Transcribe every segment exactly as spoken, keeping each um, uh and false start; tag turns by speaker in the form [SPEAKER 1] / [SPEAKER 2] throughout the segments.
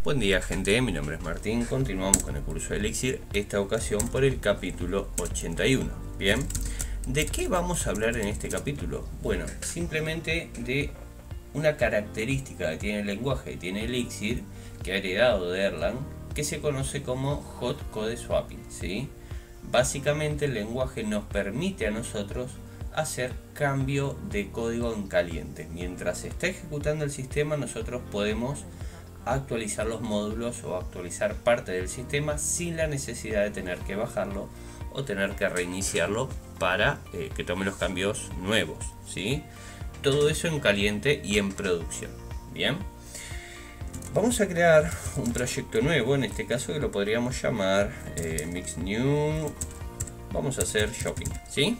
[SPEAKER 1] Buen día gente, mi nombre es Martín, continuamos con el curso de Elixir, esta ocasión por el capítulo ochenta y uno. Bien, ¿de qué vamos a hablar en este capítulo? Bueno, simplemente de una característica que tiene el lenguaje que tiene Elixir, que ha heredado de Erlang, que se conoce como Hot Code Swapping, ¿sí? Básicamente el lenguaje nos permite a nosotros hacer cambio de código en caliente. Mientras se está ejecutando el sistema, nosotros podemos actualizar los módulos o actualizar parte del sistema sin la necesidad de tener que bajarlo o tener que reiniciarlo para eh, que tome los cambios nuevos, ¿sí? Todo eso en caliente y en producción. Bien, vamos a crear un proyecto nuevo, en este caso que lo podríamos llamar eh, Mix New. Vamos a hacer Shopping, ¿sí?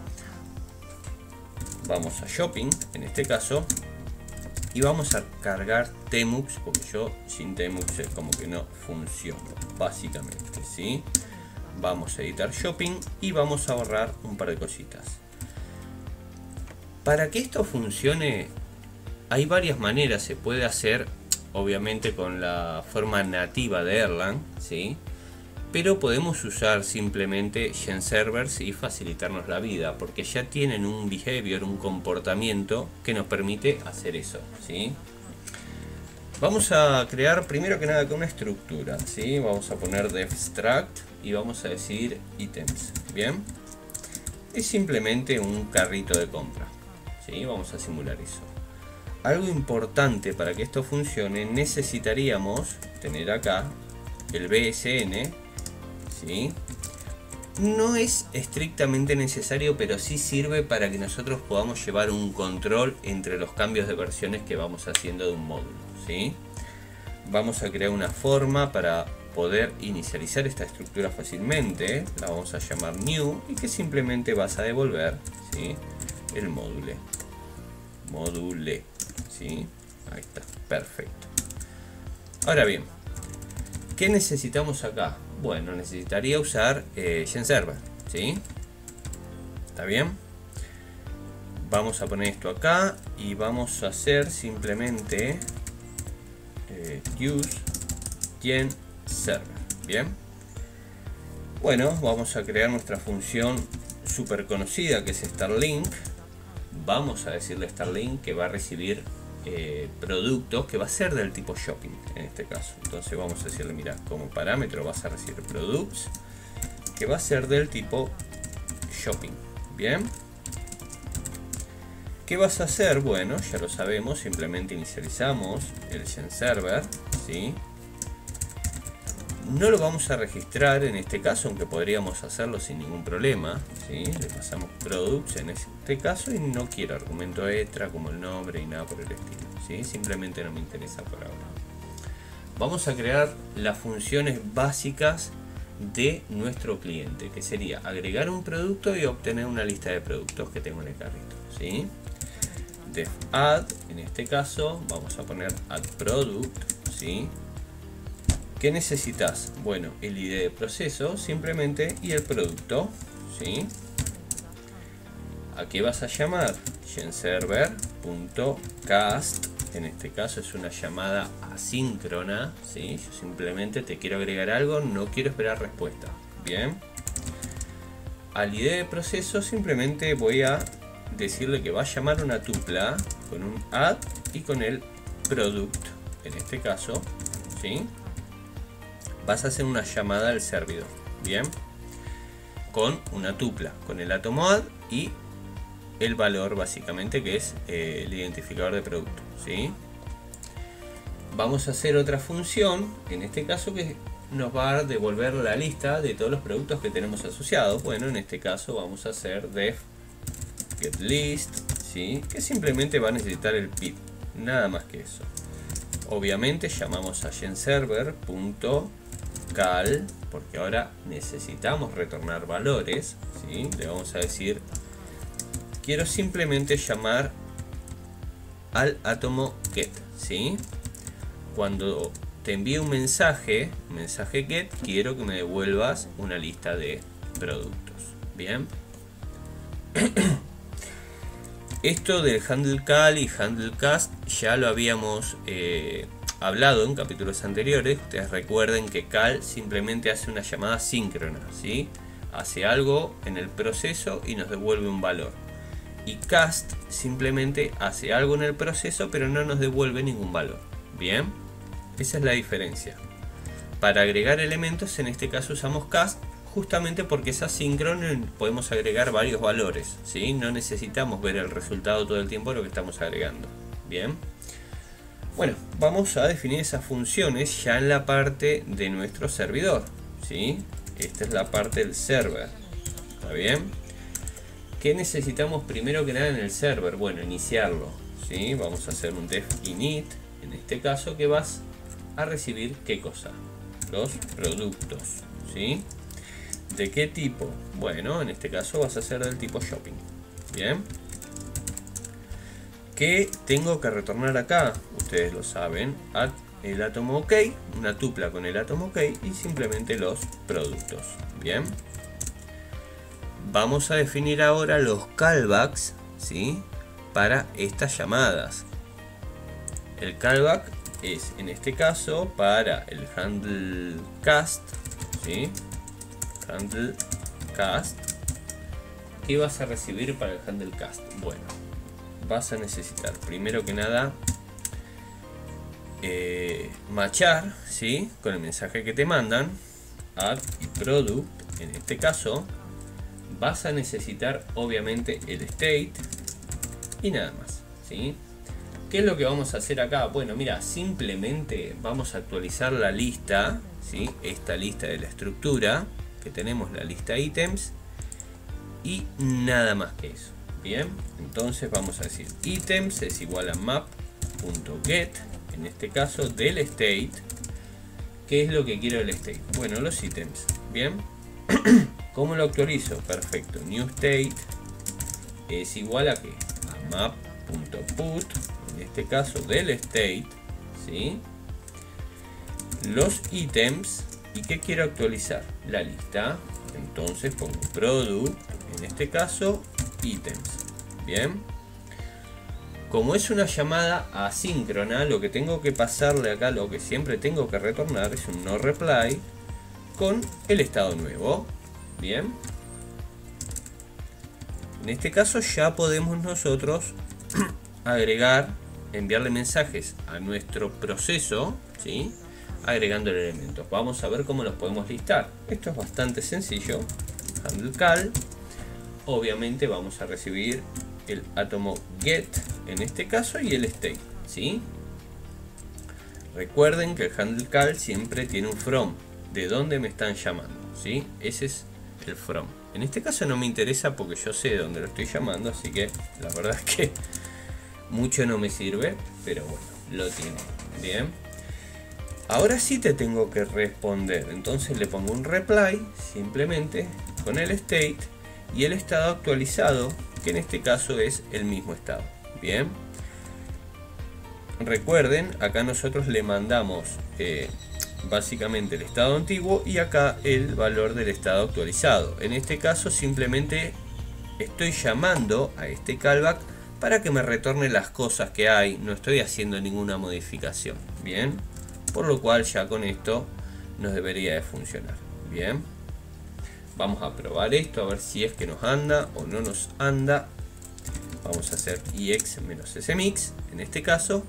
[SPEAKER 1] Vamos a Shopping en este caso y vamos a cargar Tmux, porque yo sin Tmux es como que no funciona, básicamente, ¿sí? Vamos a editar Shopping y vamos a borrar un par de cositas. Para que esto funcione hay varias maneras. Se puede hacer obviamente con la forma nativa de Erlang, ¿sí? Pero podemos usar simplemente Genservers y facilitarnos la vida, porque ya tienen un behavior, un comportamiento que nos permite hacer eso, ¿sí? Vamos a crear primero que nada con una estructura, ¿sí? Vamos a poner defstruct y vamos a decir items, ¿bien? Es simplemente un carrito de compra, ¿sí? Vamos a simular eso. Algo importante para que esto funcione, necesitaríamos tener acá el B S N, ¿sí? No es estrictamente necesario, pero sí sirve para que nosotros podamos llevar un control entre los cambios de versiones que vamos haciendo de un módulo, ¿sí? Vamos a crear una forma para poder inicializar esta estructura fácilmente. La vamos a llamar new y que simplemente vas a devolver, ¿sí? El módulo. Módule, ¿sí? Ahí está, perfecto. Ahora bien, ¿qué necesitamos acá? Bueno, necesitaría usar eh, Genserver, ¿sí? ¿Está bien? Vamos a poner esto acá y vamos a hacer simplemente eh, use Genserver, ¿bien? Bueno, vamos a crear nuestra función súper conocida que es StarLink. Vamos a decirle a StarLink que va a recibir Eh, productos que va a ser del tipo shopping en este caso. Entonces vamos a decirle, mira, como parámetro vas a recibir products que va a ser del tipo shopping. Bien, ¿qué vas a hacer? Bueno, ya lo sabemos, simplemente inicializamos el Genserver, ¿sí? No lo vamos a registrar en este caso, aunque podríamos hacerlo sin ningún problema, ¿sí? Le pasamos products en este caso y no quiero argumento extra como el nombre y nada por el estilo, ¿sí? Simplemente no me interesa por ahora. Vamos a crear las funciones básicas de nuestro cliente, que sería agregar un producto y obtener una lista de productos que tengo en el carrito, ¿sí? Def add, en este caso vamos a poner add product, ¿sí? ¿Qué necesitas? Bueno, el I D de proceso simplemente y el producto, ¿sí? ¿A qué vas a llamar? Genserver.cast, en este caso es una llamada asíncrona, ¿sí? Yo simplemente te quiero agregar algo, no quiero esperar respuesta. Bien. Al I D de proceso simplemente voy a decirle que va a llamar una tupla con un add y con el product, en este caso, ¿sí? Vas a hacer una llamada al servidor, bien, con una tupla, con el átomo add y el valor básicamente que es eh, el identificador de producto, ¿sí? Vamos a hacer otra función, en este caso que nos va a devolver la lista de todos los productos que tenemos asociados. Bueno, en este caso vamos a hacer def getList, ¿sí? Que simplemente va a necesitar el P I D, nada más que eso. Obviamente llamamos a genserver.cal porque ahora necesitamos retornar valores, ¿sí? Le vamos a decir, quiero simplemente llamar al átomo get, ¿sí? Cuando te envíe un mensaje, mensaje get, quiero que me devuelvas una lista de productos, bien. Esto del handle cal y handle cast ya lo habíamos eh, hablado en capítulos anteriores, ustedes recuerden que cal simplemente hace una llamada síncrona, ¿sí? Hace algo en el proceso y nos devuelve un valor. Y cast simplemente hace algo en el proceso pero no nos devuelve ningún valor. Bien, esa es la diferencia. Para agregar elementos en este caso usamos cast, justamente porque es asíncrono y podemos agregar varios valores, ¿sí? No necesitamos ver el resultado todo el tiempo de lo que estamos agregando. Bien, bueno, vamos a definir esas funciones ya en la parte de nuestro servidor, ¿sí? Esta es la parte del server. ¿Está bien? ¿Qué necesitamos primero que nada en el server? Bueno, iniciarlo, ¿sí? Vamos a hacer un def init, en este caso, que vas a recibir ¿qué cosa? Los productos, ¿sí? ¿De qué tipo? Bueno, en este caso vas a hacer del tipo shopping. Bien. ¿Qué tengo que retornar acá? Ustedes lo saben. Add el átomo OK, una tupla con el átomo OK y simplemente los productos. Bien. Vamos a definir ahora los callbacks, ¿sí? Para estas llamadas. El callback es en este caso para el handle cast, ¿sí? Handle cast. ¿Qué vas a recibir para el handle cast? Bueno, vas a necesitar primero que nada eh, matchar, ¿sí? Con el mensaje que te mandan, add y product. En este caso vas a necesitar obviamente el state y nada más, ¿sí? ¿Qué es lo que vamos a hacer acá? Bueno, mira, simplemente vamos a actualizar la lista, ¿sí? Esta lista de la estructura que tenemos, la lista ítems, y nada más que eso. Bien, entonces vamos a decir ítems es igual a map.get, en este caso del state. ¿Qué es lo que quiero del state? Bueno, los ítems. Bien. ¿Cómo lo actualizo? Perfecto. New state es igual a ¿qué? A map.put, en este caso del state, ¿sí? Los ítems. ¿Y qué quiero actualizar? La lista. Entonces pongo product, en este caso ítems. Bien. Como es una llamada asíncrona, lo que tengo que pasarle acá, lo que siempre tengo que retornar es un no reply con el estado nuevo. Bien. En este caso ya podemos nosotros agregar, enviarle mensajes a nuestro proceso, ¿sí? Agregando el elemento. Vamos a ver cómo los podemos listar. Esto es bastante sencillo. Handle cal. Obviamente vamos a recibir el átomo get en este caso y el state, ¿sí? Recuerden que el handle cal siempre tiene un from. ¿De dónde me están llamando? ¿Sí? Ese es el from. En este caso no me interesa porque yo sé de dónde lo estoy llamando, así que la verdad es que mucho no me sirve, pero bueno, lo tiene. Bien. Ahora sí te tengo que responder, entonces le pongo un reply simplemente con el state y el estado actualizado, que en este caso es el mismo estado. Bien. Recuerden, acá nosotros le mandamos eh, básicamente el estado antiguo y acá el valor del estado actualizado. En este caso simplemente estoy llamando a este callback para que me retorne las cosas que hay, no estoy haciendo ninguna modificación. Bien. Por lo cual ya con esto nos debería de funcionar. Bien. Vamos a probar esto a ver si es que nos anda o no nos anda. Vamos a hacer ix-smix en este caso.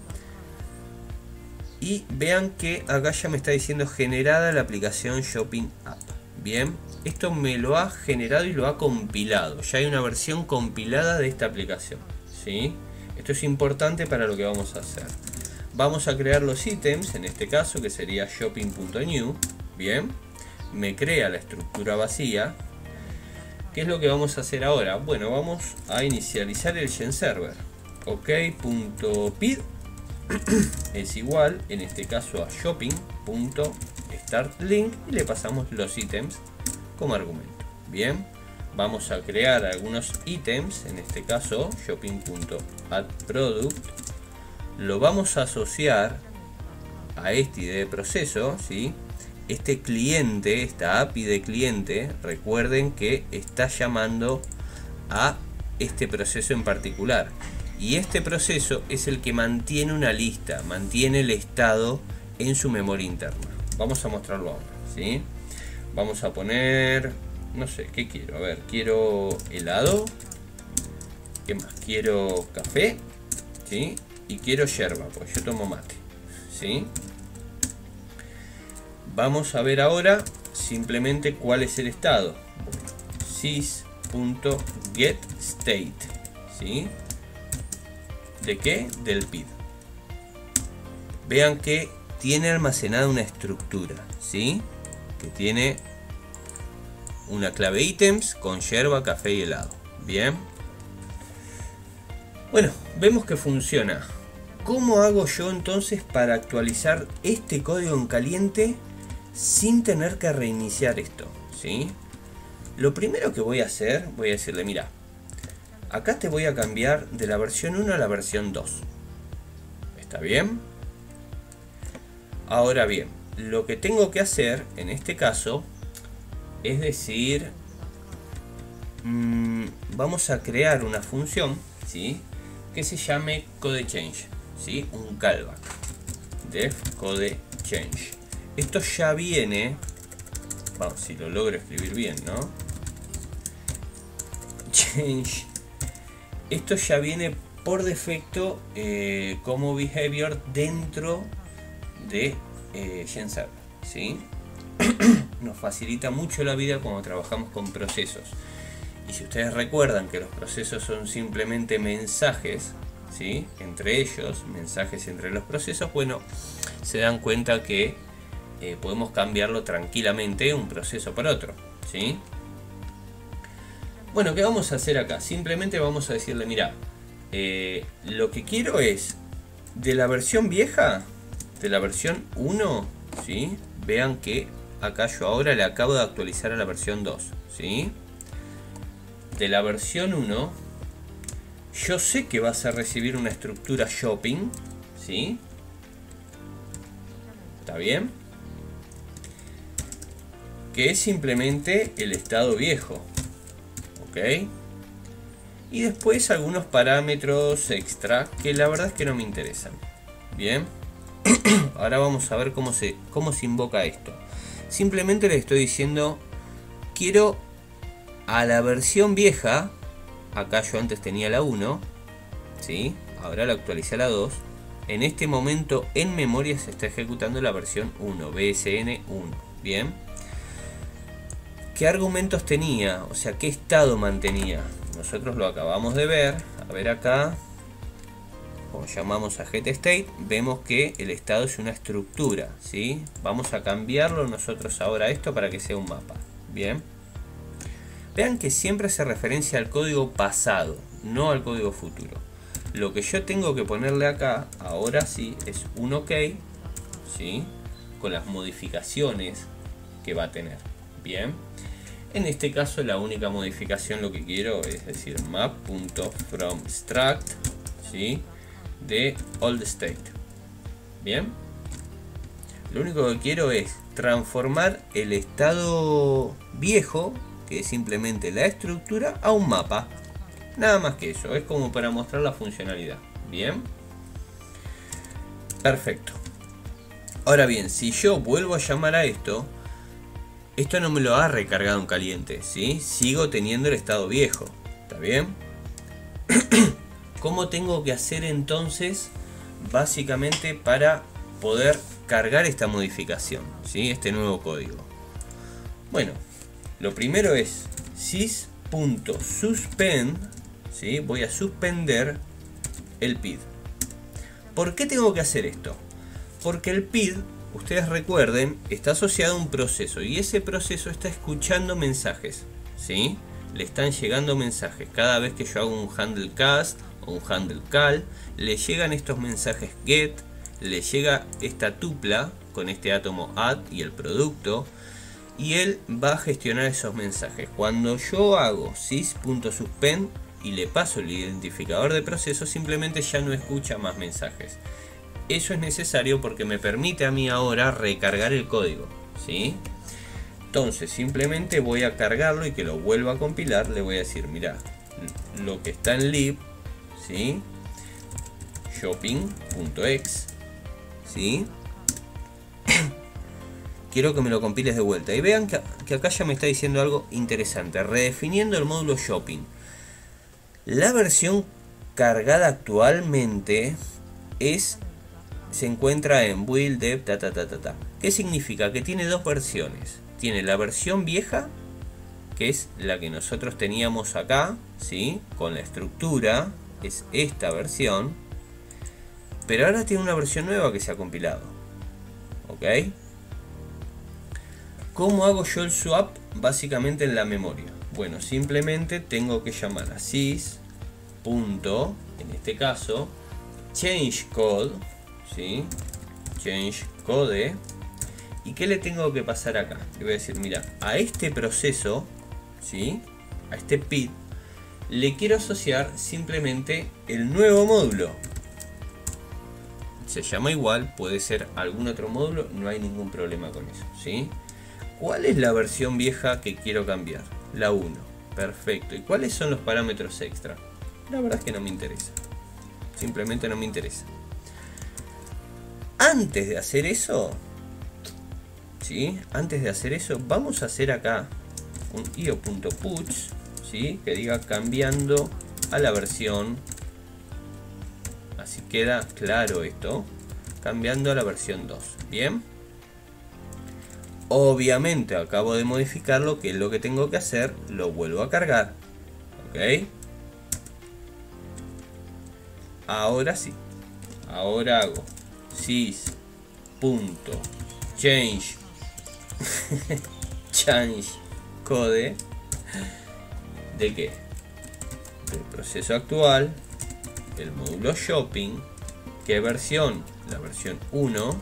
[SPEAKER 1] Y vean que acá ya me está diciendo generada la aplicación Shopping App. Bien. Esto me lo ha generado y lo ha compilado. Ya hay una versión compilada de esta aplicación, ¿sí? Esto es importante para lo que vamos a hacer. Vamos a crear los ítems, en este caso que sería shopping.new. Bien, me crea la estructura vacía. ¿Qué es lo que vamos a hacer ahora? Bueno, vamos a inicializar el GenServer. Ok.pid es igual, en este caso a shopping.startLink y le pasamos los ítems como argumento. Bien, vamos a crear algunos ítems, en este caso shopping.addProduct. Lo vamos a asociar a este I D de proceso, ¿sí? Este cliente, esta A P I de cliente, recuerden que está llamando a este proceso en particular. Y este proceso es el que mantiene una lista, mantiene el estado en su memoria interna. Vamos a mostrarlo ahora, ¿sí? Vamos a poner, no sé, ¿qué quiero? A ver, quiero helado. ¿Qué más? Quiero café, ¿sí? Y quiero yerba, pues yo tomo mate, ¿sí? Vamos a ver ahora simplemente cuál es el estado. sys.getState, ¿sí? ¿De qué? Del P I D. Vean que tiene almacenada una estructura, ¿sí? Que tiene una clave ítems con yerba, café y helado. Bien. Bueno, vemos que funciona. ¿Cómo hago yo entonces para actualizar este código en caliente sin tener que reiniciar esto? ¿Sí? Lo primero que voy a hacer, voy a decirle, mira, acá te voy a cambiar de la versión uno a la versión dos. ¿Está bien? Ahora bien, lo que tengo que hacer en este caso es decir, mmm, vamos a crear una función, ¿sí? Que se llame codechange, ¿sí? Un callback. Def codechange. Esto ya viene, vamos, si lo logro escribir bien, ¿no? Change. Esto ya viene por defecto eh, como behavior dentro de eh, GenServer, ¿sí? Nos facilita mucho la vida cuando trabajamos con procesos. Y si ustedes recuerdan que los procesos son simplemente mensajes, ¿sí? Entre ellos, mensajes entre los procesos, bueno, se dan cuenta que eh, podemos cambiarlo tranquilamente un proceso por otro, ¿sí? Bueno, ¿qué vamos a hacer acá? Simplemente vamos a decirle, mira, eh, lo que quiero es de la versión vieja, de la versión uno, ¿sí? Vean que acá yo ahora le acabo de actualizar a la versión dos, ¿sí? De la versión uno, yo sé que vas a recibir una estructura shopping, ¿sí? ¿Está bien? Que es simplemente el estado viejo, ¿ok? Y después algunos parámetros extra que la verdad es que no me interesan. Bien. Ahora vamos a ver cómo se, cómo se invoca esto. Simplemente le estoy diciendo, quiero a la versión vieja, acá yo antes tenía la uno, ¿sí? Ahora la actualicé a la dos. En este momento en memoria se está ejecutando la versión uno, B S N uno. Bien. ¿Qué argumentos tenía? O sea, ¿qué estado mantenía? Nosotros lo acabamos de ver. A ver acá. Como llamamos a getState, vemos que el estado es una estructura, ¿sí? Vamos a cambiarlo nosotros ahora esto para que sea un mapa. Bien. Vean que siempre hace referencia al código pasado, no al código futuro. Lo que yo tengo que ponerle acá, ahora sí, es un OK, ¿sí? Con las modificaciones que va a tener. Bien. En este caso la única modificación lo que quiero es decir map.fromStruct, ¿sí? De oldState. Bien. Lo único que quiero es transformar el estado viejo, que es simplemente la estructura, a un mapa. Nada más que eso. Es como para mostrar la funcionalidad. Bien. Perfecto. Ahora bien, si yo vuelvo a llamar a esto, esto no me lo ha recargado en caliente, ¿sí? Sigo teniendo el estado viejo. ¿Está bien? ¿Cómo tengo que hacer entonces básicamente para poder cargar esta modificación, ¿sí? Este nuevo código? Bueno, lo primero es sys.suspend, ¿sí? Voy a suspender el P I D. ¿Por qué tengo que hacer esto? Porque el P I D, ustedes recuerden, está asociado a un proceso y ese proceso está escuchando mensajes, ¿sí? Le están llegando mensajes. Cada vez que yo hago un handle cast o un handle call, le llegan estos mensajes get, le llega esta tupla con este átomo add y el producto, y él va a gestionar esos mensajes. Cuando yo hago sys.suspend y le paso el identificador de proceso, simplemente ya no escucha más mensajes. Eso es necesario porque me permite a mí ahora recargar el código, ¿sí? Entonces simplemente voy a cargarlo y que lo vuelva a compilar. Le voy a decir, mira, lo que está en lib, ¿sí? shopping.exe, ¿sí? Quiero que me lo compiles de vuelta y vean que, que acá ya me está diciendo algo interesante, redefiniendo el módulo shopping. La versión cargada actualmente es se encuentra en build dev ta ta ta ta ta. ¿Qué significa? Que tiene dos versiones. Tiene la versión vieja, que es la que nosotros teníamos acá, ¿sí? Con la estructura, es esta versión, pero ahora tiene una versión nueva que se ha compilado, ¿ok? ¿Cómo hago yo el swap? Básicamente en la memoria. Bueno, simplemente tengo que llamar a sys. Punto, en este caso, change code, ¿sí? Change code. ¿Y qué le tengo que pasar acá? Le voy a decir, mira, a este proceso, ¿sí? A este P I D, le quiero asociar simplemente el nuevo módulo. Se llama igual, puede ser algún otro módulo, no hay ningún problema con eso, ¿sí? ¿Cuál es la versión vieja que quiero cambiar? La uno. Perfecto. ¿Y cuáles son los parámetros extra? La verdad es que no me interesa. Simplemente no me interesa. Antes de hacer eso, ¿sí? Antes de hacer eso, vamos a hacer acá un io.puts, ¿sí? Que diga cambiando a la versión. Así queda claro esto. Cambiando a la versión dos. Bien. Obviamente acabo de modificarlo, que es lo que tengo que hacer. Lo vuelvo a cargar. ¿Ok? Ahora sí. Ahora hago sys punto change change code. ¿De qué? Del proceso actual. El módulo shopping. ¿Qué versión? La versión uno.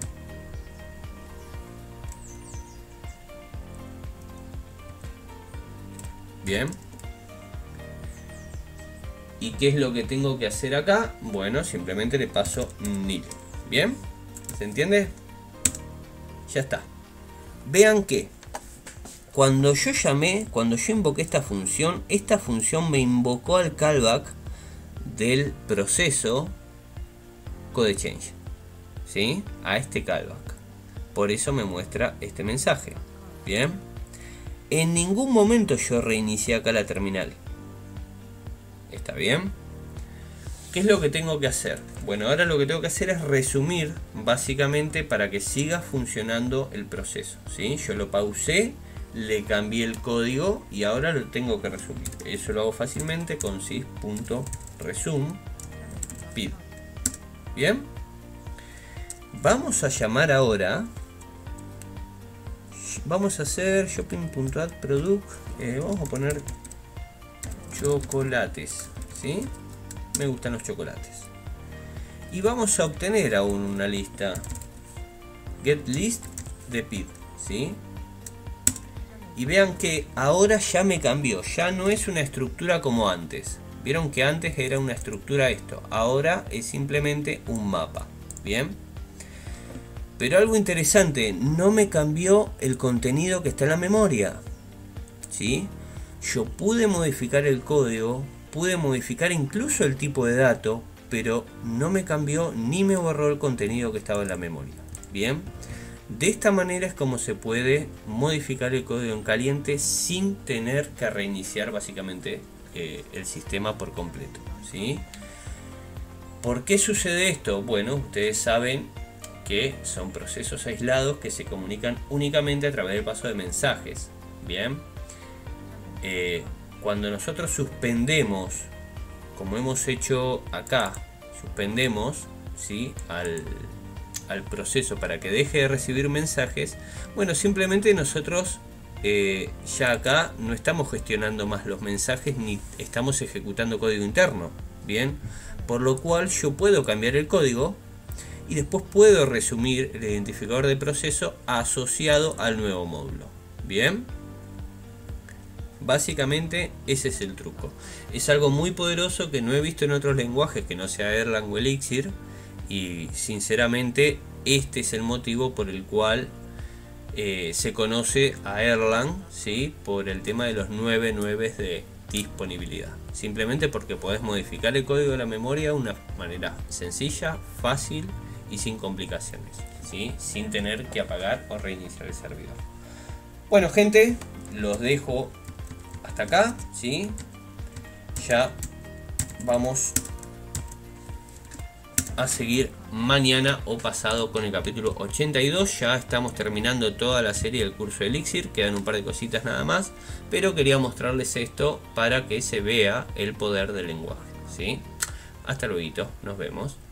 [SPEAKER 1] Bien. ¿Y qué es lo que tengo que hacer acá? Bueno, simplemente le paso nil. Bien. ¿Se entiende? Ya está. Vean que cuando yo llamé, cuando yo invoqué esta función, esta función me invocó al callback del proceso code change, ¿sí? A este callback. Por eso me muestra este mensaje. Bien. En ningún momento yo reinicié acá la terminal. ¿Está bien? ¿Qué es lo que tengo que hacer? Bueno, ahora lo que tengo que hacer es resumir básicamente para que siga funcionando el proceso, ¿sí? Yo lo pausé, le cambié el código y ahora lo tengo que resumir. Eso lo hago fácilmente con sys.resume P I D. Bien. Vamos a llamar ahora. Vamos a hacer shopping.addProduct. Eh, vamos a poner chocolates, ¿sí? Me gustan los chocolates. Y vamos a obtener aún una lista getList de P I D, ¿sí? Y vean que ahora ya me cambió. Ya no es una estructura como antes. Vieron que antes era una estructura esto. Ahora es simplemente un mapa. Bien. Pero algo interesante, no me cambió el contenido que está en la memoria, ¿sí? Yo pude modificar el código, pude modificar incluso el tipo de dato, pero no me cambió ni me borró el contenido que estaba en la memoria. Bien, de esta manera es como se puede modificar el código en caliente sin tener que reiniciar básicamente eh, el sistema por completo, ¿sí? ¿Por qué sucede esto? Bueno, ustedes saben que son procesos aislados que se comunican únicamente a través del paso de mensajes. Bien, eh, cuando nosotros suspendemos, como hemos hecho acá, suspendemos, ¿sí? al, al proceso para que deje de recibir mensajes, bueno, simplemente nosotros eh, ya acá no estamos gestionando más los mensajes ni estamos ejecutando código interno. Bien, por lo cual yo puedo cambiar el código y después puedo resumir el identificador de proceso asociado al nuevo módulo. Bien, básicamente ese es el truco. Es algo muy poderoso que no he visto en otros lenguajes que no sea Erlang o Elixir, y sinceramente este es el motivo por el cual eh, se conoce a Erlang, ¿sí? Por el tema de los nueve nueve de disponibilidad. Simplemente porque podés modificar el código de la memoria de una manera sencilla, fácil y sin complicaciones, ¿sí? Sin tener que apagar o reiniciar el servidor. Bueno, gente, los dejo hasta acá, ¿sí? Ya vamos a seguir mañana o pasado con el capítulo ochenta y dos. Ya estamos terminando toda la serie del curso de Elixir, quedan un par de cositas nada más, pero quería mostrarles esto para que se vea el poder del lenguaje, ¿sí? Hasta luego, nos vemos.